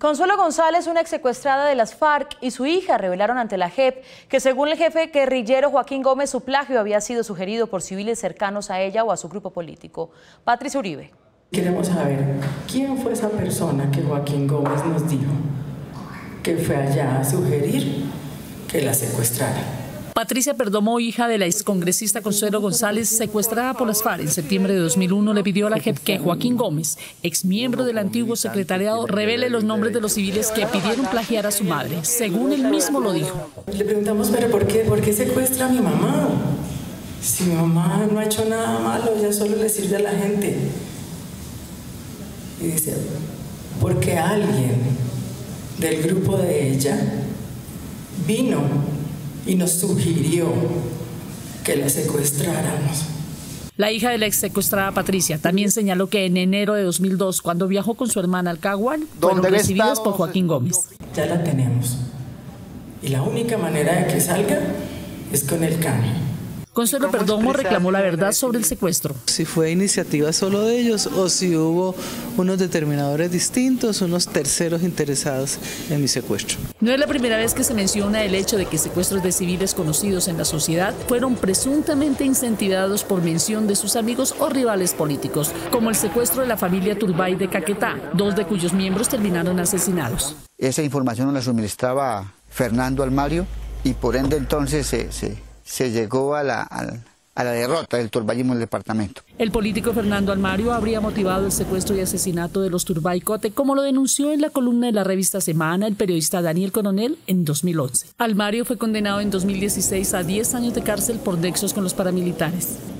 Consuelo González, una ex secuestrada de las FARC, y su hija revelaron ante la JEP que según el jefe guerrillero Joaquín Gómez, su plagio había sido sugerido por civiles cercanos a ella o a su grupo político. Patricia Uribe. Queremos saber quién fue esa persona que Joaquín Gómez nos dijo que fue allá a sugerir que la secuestrara. Patricia Perdomo, hija de la excongresista Consuelo González, secuestrada por las FARC en septiembre de 2001, le pidió a la JEP que Joaquín Gómez, exmiembro del antiguo secretariado, revele los nombres de los civiles que pidieron plagiar a su madre, según él mismo lo dijo. Le preguntamos, ¿pero por qué secuestra a mi mamá? Si mi mamá no ha hecho nada malo, ella solo le sirve a la gente. Y dice, porque alguien del grupo de ella vino y nos sugirió que la secuestráramos. La hija de la ex secuestrada Patricia también señaló que en enero de 2002, cuando viajó con su hermana al Caguán, fueron recibidas por Joaquín Gómez. Ya la tenemos. Y la única manera de que salga es con el cambio. Consuelo Perdomo reclamó la verdad sobre el secuestro. Si fue iniciativa solo de ellos o si hubo unos determinadores distintos, unos terceros interesados en mi secuestro. No es la primera vez que se menciona el hecho de que secuestros de civiles conocidos en la sociedad fueron presuntamente incentivados por mención de sus amigos o rivales políticos, como el secuestro de la familia Turbay de Caquetá, dos de cuyos miembros terminaron asesinados. Esa información nos la suministraba Fernando Almario y por ende entonces se llegó a la derrota del turbayismo en el departamento. El político Fernando Almario habría motivado el secuestro y asesinato de los Turbay Cote, como lo denunció en la columna de la revista Semana el periodista Daniel Coronel en 2011. Almario fue condenado en 2016 a 10 años de cárcel por nexos con los paramilitares.